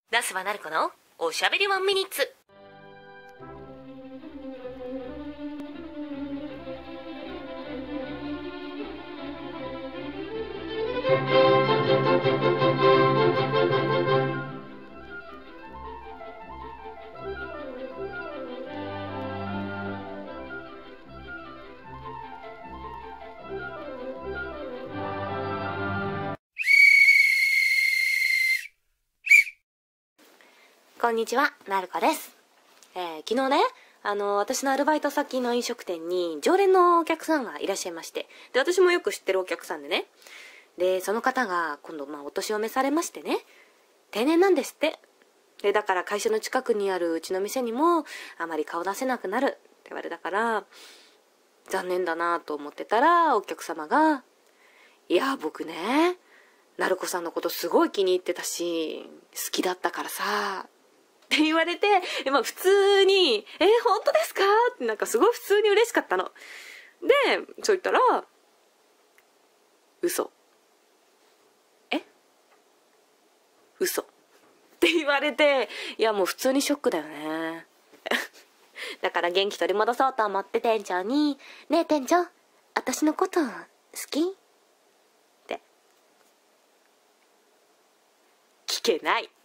ナスはなるこのおしゃべりワンミニッツ。こんにちは、なるこです。昨日ね、私のアルバイト先の飲食店に常連のお客さんがいらっしゃいまして、で、私もよく知ってるお客さんでね、で、その方が今度、お年を召されましてね、定年なんですって。で、だから会社の近くにあるうちの店にもあまり顔出せなくなるって言われたから、残念だなと思ってたら、お客様が、いや、僕ね、なるこさんのことすごい気に入ってたし、好きだったからさ、って言われて、普通に、本当ですかってなんかすごい普通に嬉しかったの。で、そう言ったら、嘘。嘘。って言われて、いやもう普通にショックだよね。だから元気取り戻そうと思って店長に、ねえ店長、私のこと好き？って。聞けない。